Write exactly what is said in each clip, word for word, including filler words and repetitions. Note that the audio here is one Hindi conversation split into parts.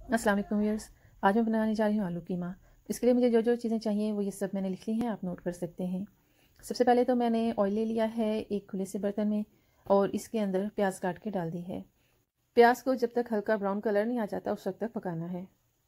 अस्सलाम वालेकुम व्यूअर्स। आज मैं बनाने जा रही हूँ आलू कीमा। इसके लिए मुझे जो जो चीज़ें चाहिए वो ये सब मैंने लिख ली हैं, आप नोट कर सकते हैं। सबसे पहले तो मैंने ऑयल ले लिया है एक खुले से बर्तन में और इसके अंदर प्याज काट के डाल दी है। प्याज को जब तक हल्का ब्राउन कलर नहीं आ जाता उस वक्त तक पकाना है।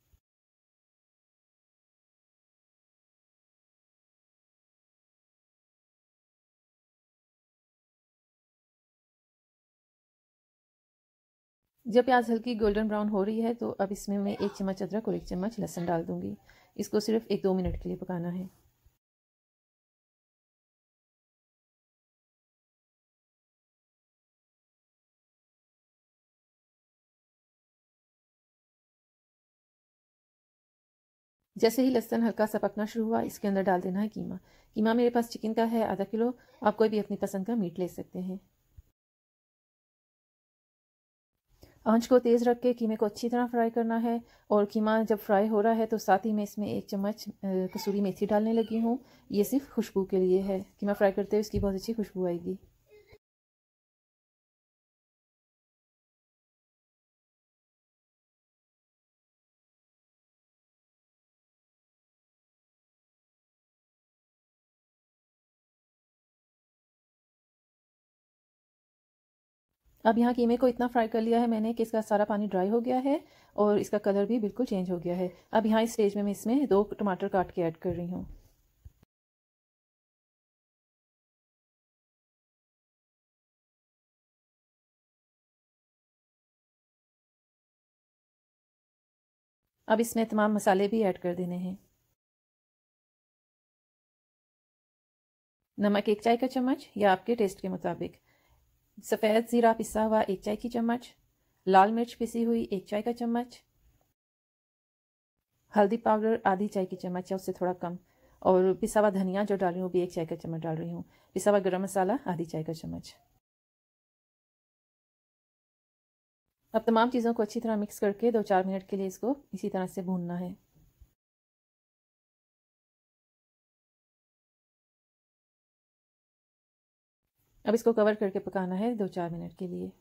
जब प्याज हल्की गोल्डन ब्राउन हो रही है तो अब इसमें मैं एक चम्मच अदरक और एक चम्मच लहसुन डाल दूंगी। इसको सिर्फ एक दो मिनट के लिए पकाना है। जैसे ही लहसुन हल्का सा पकना शुरू हुआ इसके अंदर डाल देना है कीमा। कीमा मेरे पास चिकन का है आधा किलो। आप कोई भी अपनी पसंद का मीट ले सकते हैं। आंच को तेज़ रख के कीमे को अच्छी तरह फ्राई करना है। और कीमा जब फ्राई हो रहा है तो साथ ही मैं इसमें एक चम्मच कसूरी मेथी डालने लगी हूँ। ये सिर्फ खुशबू के लिए है। कीमा फ्राई करते हुए इसकी बहुत अच्छी खुशबू आएगी। अब यहाँ कीमे को इतना फ्राई कर लिया है मैंने कि इसका सारा पानी ड्राई हो गया है और इसका कलर भी बिल्कुल चेंज हो गया है। अब यहाँ इस स्टेज में मैं इसमें दो टमाटर काट के ऐड कर रही हूँ। अब इसमें तमाम मसाले भी ऐड कर देने हैं। नमक एक चाय का चम्मच या आपके टेस्ट के मुताबिक। सफ़ेद ज़ीरा पिसा हुआ एक चाय की चम्मच। लाल मिर्च पिसी हुई एक चाय का चम्मच। हल्दी पाउडर आधी चाय की चम्मच या उससे थोड़ा कम। और पिसा हुआ धनिया जो डाल रही हूँ भी एक चाय का चम्मच डाल रही हूँ। पिसा हुआ गरम मसाला आधी चाय का चम्मच। अब तमाम चीज़ों को अच्छी तरह मिक्स करके दो चार मिनट के लिए इसको इसी तरह से भूनना है। अब इसको कवर करके पकाना है दो चार मिनट के लिए।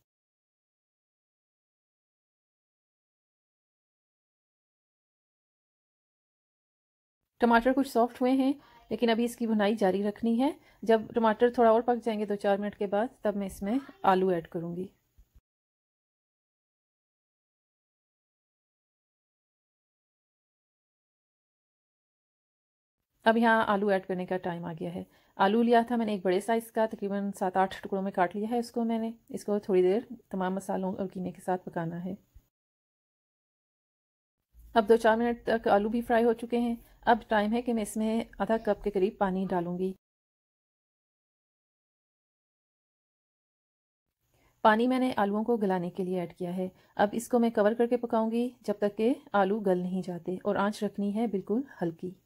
टमाटर कुछ सॉफ्ट हुए हैं लेकिन अभी इसकी भुनाई जारी रखनी है। जब टमाटर थोड़ा और पक जाएंगे दो चार मिनट के बाद तब मैं इसमें आलू ऐड करूँगी। अब यहाँ आलू ऐड करने का टाइम आ गया है। आलू लिया था मैंने एक बड़े साइज़ का, तकरीबन सात आठ टुकड़ों में काट लिया है इसको मैंने। इसको थोड़ी देर तमाम मसालों और कीमे के साथ पकाना है। अब दो चार मिनट तक आलू भी फ्राई हो चुके हैं। अब टाइम है कि मैं इसमें आधा कप के करीब पानी डालूंगी। पानी मैंने आलूओं को गलाने के लिए ऐड किया है। अब इसको मैं कवर करके पकाऊंगी जब तक कि आलू गल नहीं जाते और आंच रखनी है बिल्कुल हल्की।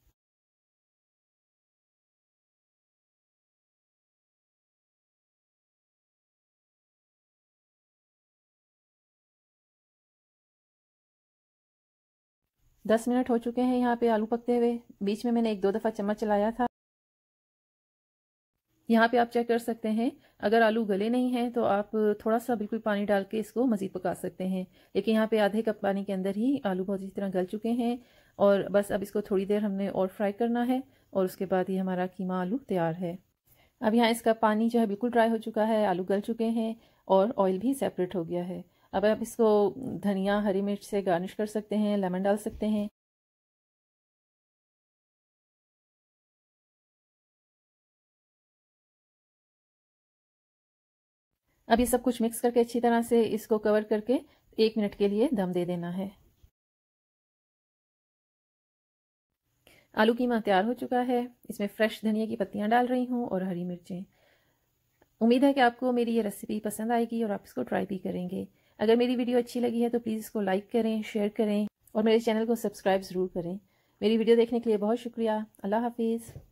दस मिनट हो चुके हैं यहाँ पे आलू पकते हुए। बीच में मैंने एक दो दफ़ा चम्मच चलाया था। यहाँ पे आप चेक कर सकते हैं, अगर आलू गले नहीं हैं तो आप थोड़ा सा बिल्कुल पानी डाल के इसको मज़ीद पका सकते हैं। लेकिन यहाँ पे आधे कप पानी के अंदर ही आलू बहुत अच्छी तरह गल चुके हैं। और बस अब इसको थोड़ी देर हमने और फ्राई करना है और उसके बाद ही हमारा कीमा आलू तैयार है। अब यहाँ इसका पानी जो है बिल्कुल ड्राई हो चुका है, आलू गल चुके हैं और ऑयल भी सेपरेट हो गया है। अब आप इसको धनिया हरी मिर्च से गार्निश कर सकते हैं, लेमन डाल सकते हैं। अब ये सब कुछ मिक्स करके अच्छी तरह से इसको कवर करके एक मिनट के लिए दम दे देना है। आलू कीमा तैयार हो चुका है। इसमें फ्रेश धनिया की पत्तियां डाल रही हूँ और हरी मिर्चें। उम्मीद है कि आपको मेरी ये रेसिपी पसंद आएगी और आप इसको ट्राई भी करेंगे। अगर मेरी वीडियो अच्छी लगी है तो प्लीज़ इसको लाइक करें, शेयर करें और मेरे चैनल को सब्सक्राइब ज़रूर करें। मेरी वीडियो देखने के लिए बहुत शुक्रिया। अल्लाह हाफिज़।